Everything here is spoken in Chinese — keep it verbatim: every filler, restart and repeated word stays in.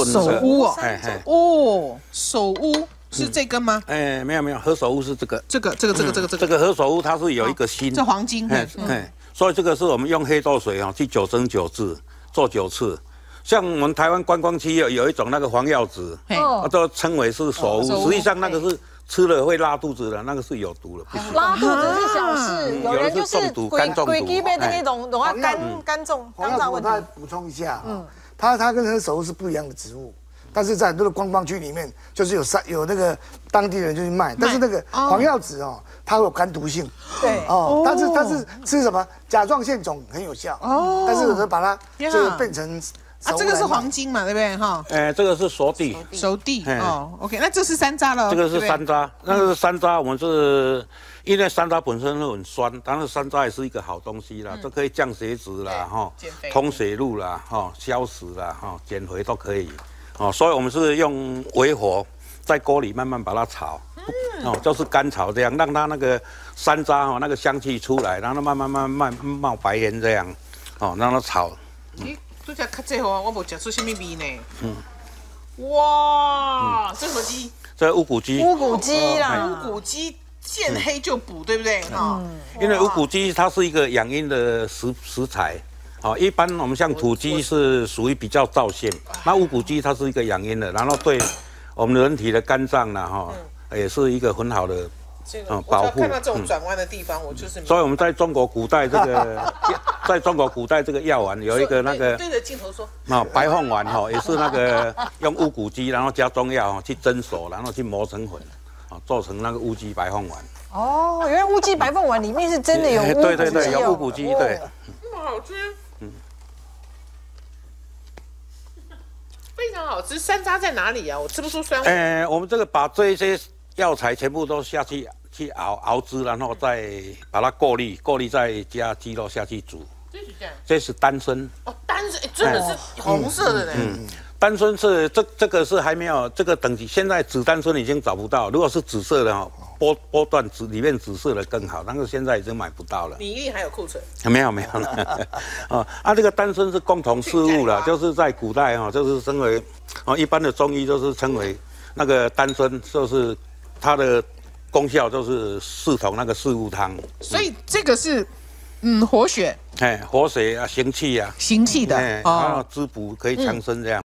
炖手乌哦， 哎哎哦，手乌是这根吗？ 哎，没有没有，何首乌是这个， 这个这个这个这个这这个个何首乌它是有一个心， 这黄金， 哎哎，所以这个是我们用黑豆水啊去九蒸九制做九次。像我们台湾观光区有有一种那个黄药子，啊，都称为是手乌，实际上那个是吃了会拉肚子的，那个是有毒的，不行。 拉肚子是小事，有人就是肝中毒， 鬼鸡被那种容易肝肝重肝脏问题。 我补充一下，嗯，它它跟何首乌是不一样的植物。但是在很多的观光区里面，就是有三有那个当地人就去卖，但是那个黄药子哦，它会有肝毒性， 对哦，但是但是吃什么甲状腺肿很有效，哦，但是有时候把它这个变成啊，这个是黄金嘛，对不对哈？ 哎，这个是熟地， 熟地哦 ，OK， 那这是山楂了， 这个是山楂，那个是山楂，我们是因为山楂本身是很酸，当然山楂也是一个好东西啦，都可以降血脂啦，哈，通血路啦，哈，消食啦，哈，减肥都可以。哦，所以我们是用微火在锅里慢慢把它炒，哦，就是干炒这样，让它那个山楂哦那个香气出来，然后慢慢慢慢冒白烟这样，哦，让它炒。 咦，拄则较这好啊，我无吃出什么味呢。嗯。哇，这什么鸡？ 这乌骨鸡。 乌骨鸡啦， 乌骨鸡见黑就补，对不对？哈。 因为乌骨鸡它是一个养阴的食食材。哦，一般我们像土鸡是属于比较燥性，那乌骨鸡它是一个养阴的，然后对我们人体的肝脏呢，哈，也是一个很好的嗯保护。看到这种转弯的地方，我就是。 所以我们在中国古代这个，在中国古代这个药丸有一个那个对着镜头说， 啊，白凤丸哈，也是那个用乌骨鸡，然后加中药去蒸熟，然后去磨成粉，啊，做成那个乌鸡白凤丸。 哦，原来乌鸡白凤丸里面是真的有乌骨鸡， 对对对，有乌骨鸡，对。 那么好吃。非常好吃，山楂在哪里啊？我吃不出酸味。 呃，我们这个把这一些药材全部都下去去熬熬汁，然后再把它过滤，过滤再加鸡肉下去煮。 这是这样。 这是丹参。 哦，丹参，真的是红色的呢。嗯， 丹参是这这个是还没有这个等级，现在紫丹参已经找不到，如果是紫色的哈，剥剥断紫里面紫色的更好，但是现在已经买不到了。 你一定还有库存？ 没有没有了。啊啊，这个丹参是共同事物了，就是在古代哈，就是称为哦，一般的中医就是称为那个丹参，就是它的功效就是视同那个四物汤。 所以这个是嗯活血， 哎，活血啊，行气啊， 行气的， 哎，然后滋补可以强身这样。